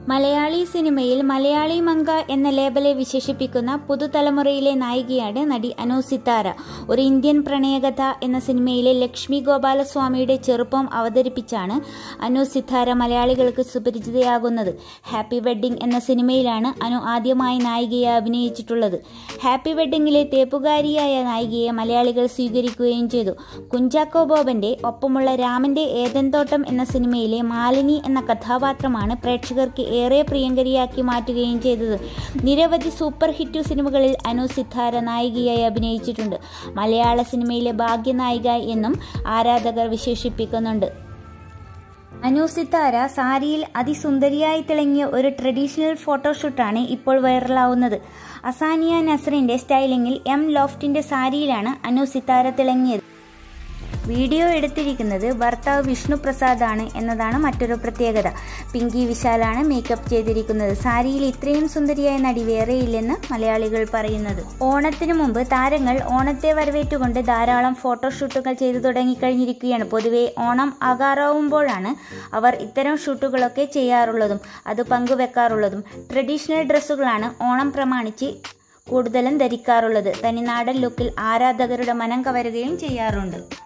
മലയാളി സിനിമയിൽ മലയാളി മങ്ക എന്ന ലേബലെ വിശേഷിപ്പിക്കുന്ന പുതുതലമുറയിലെ നായികയാണ് നടി അനു സിത്താര. ഒരു ഇന്ത്യൻ പ്രണയകഥ എന്ന സിനിമയിലെ ലക്ഷ്മി ഗോപാലസ്വാമിയുടെ ചെറുപ്പം അവതരിപ്പിച്ചാണ് അനു സിത്താര മലയാളികൾക്ക് സുപരിചിതയാകുന്നത്. ഹാപ്പി വെഡ്ഡിംഗ് എന്ന സിനിമയിലാണ് അനു ആദ്യമായി നായികയെ അഭിനയിച്ചിട്ടുള്ളത്. ഹാപ്പി വെഡ്ഡിംഗിലെ തേപ്പുകാരിയായ നായികയെ മലയാളികൾ സ്വീകരിക്കുകയും ചെയ്തു. കുഞ്ചാക്കോ ബോബന്റെ ഒപ്പമുള്ള രാമന്റെ ഏദൻ തോട്ടം എന്ന സിനിമയിലെ മാലിനി എന്ന കഥാപാത്രമാണ് പ്രേക്ഷകർക്ക് ഏറെ പ്രിയങ്കരിയാക്കി മാറ്റുകയും ചെയ്തത്. നിരവധി സൂപ്പർ ഹിറ്റ് സിനിമകളിൽ അനു സിത്താര നായികയായി അഭിനയിച്ചിട്ടുണ്ട്. മലയാള സിനിമയിലെ ഭാഗ്യനായിക എന്നും ആരാധകർ വിശേഷിപ്പിക്കുന്നുണ്ട്. അനു സിത്താര സാരിയിൽ അതിസുന്ദരിയായി തിളങ്ങിയ ഒരു ട്രഡീഷണൽ ഫോട്ടോഷൂട്ടാണ് ഇപ്പോൾ വൈറലാവുന്നത്. അസാനിയ നസ്രിന്റെ സ്റ്റൈലിംഗിൽ എം ലോഫ്റ്റിന്റെ സാരിയിലാണ് അനു സിത്താര തിളങ്ങിയത്. വീഡിയോ എടുത്തിരിക്കുന്നത് ഭർത്താവ് വിഷ്ണു പ്രസാദ് ആണ് എന്നതാണ് മറ്റൊരു പ്രത്യേകത. പിങ്കി വിശാലാണ് മേക്കപ്പ് ചെയ്തിരിക്കുന്നത്. സാരിയിൽ ഇത്രയും സുന്ദരിയായ നടി വേറെയില്ലെന്ന് മലയാളികൾ പറയുന്നത്. ഓണത്തിന് മുമ്പ് താരങ്ങൾ ഓണത്തെ വരവേറ്റുകൊണ്ട് ധാരാളം ഫോട്ടോഷൂട്ടുകൾ ചെയ്തു തുടങ്ങിക്കഴിഞ്ഞിരിക്കുകയാണ്. പൊതുവെ ഓണം ആകാറാവുമ്പോഴാണ് അവർ ഇത്തരം ഷൂട്ടുകളൊക്കെ ചെയ്യാറുള്ളതും അത് പങ്കുവെക്കാറുള്ളതും. ട്രഡീഷണൽ ഡ്രസ്സുകളാണ് ഓണം പ്രമാണിച്ച് കൂടുതലും ധരിക്കാറുള്ളത്. തനിനാടൻ ലുക്കിൽ ആരാധകരുടെ മനം കവരുകയും ചെയ്യാറുണ്ട്.